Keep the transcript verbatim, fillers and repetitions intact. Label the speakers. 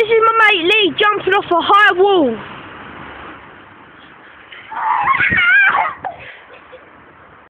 Speaker 1: this is my mate Lee jumping off a high wall.